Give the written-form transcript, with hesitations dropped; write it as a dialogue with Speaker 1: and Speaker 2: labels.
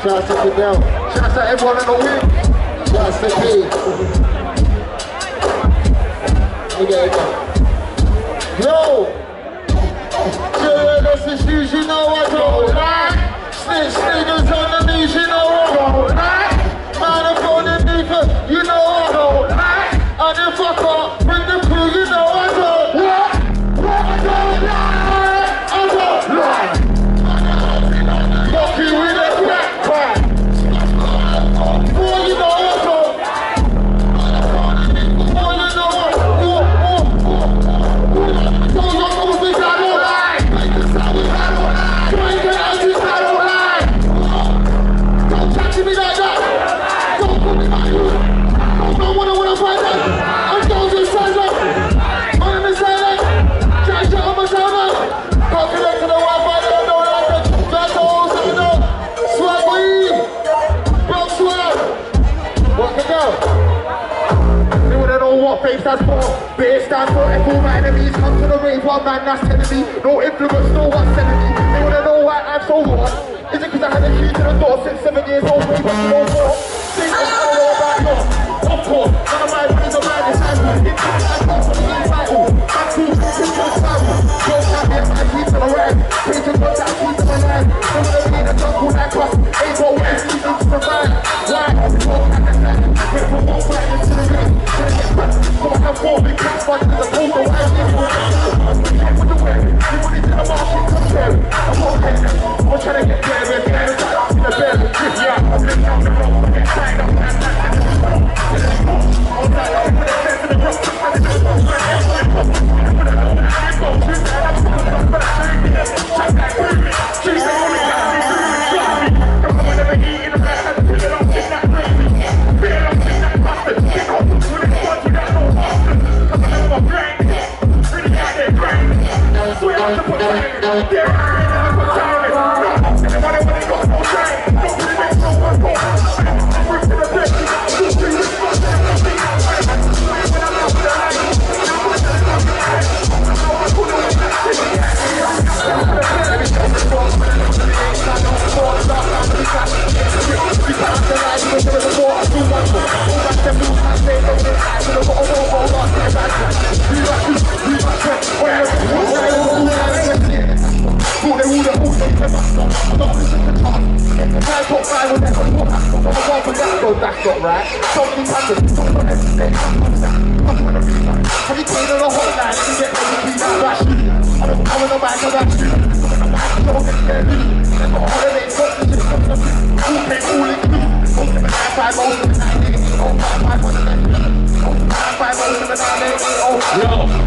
Speaker 1: Shouts to Fidel. Shouts to everyone in the wing. Shouts to P. Okay. Yo! This is shoes, you know I don't like. Snitch niggas on the knees, you know I don't like. Man up on the nigga, you know I don't like. And if I can't bring the crew, you know I don't like. I don't like. I don't like. Lucky with a black crack. Boy, you know I don't. Boy, you know I don't. Don't look over this, I don't like. Don't touch me like that. Don't put me like you. Don't wanna fight that. I'm going to stand up. I'm in the silent. Try to shut up my sound up. Can't connect to the Wi-Fi, they don't like it. That's all, so you know. Swag weed. Block swag. What can go? They wanna know what face that's for. But it stands for if all my enemies come to the rave, one man that's telling me. No influence, no one's telling me. They wanna know why I'm so hot. Is it cause I had a key to the door since 7 years old, way back to 04? Think I don't know about you. Of course, none of my friends are my disciples. It's not my fault for being vital. I'm cool, it's just travel. Don't have me, I keep to the right. Take a look, I keep to my line. Some of them need a jungle like us. Ain't got what it's easy to survive. Why? Don't have the time. Wait for one fight into the ring. So I have 4 big cats, but there's a cold, so I need to get with the way. You want it in the market, come here. I'm okay now. I'm trying to get there, man. I'm in the bed. Yeah, I'm living on the road. I'm getting tired of that. I'm tired of putting a fence in the road. I'm going to go. That's not right. Something happened. Have you played on a hotline to get everything that bash? I'm on the back of that shit. Holiday boxes. All came all in blue. 5 most of the night. 5 most of the night. Yo.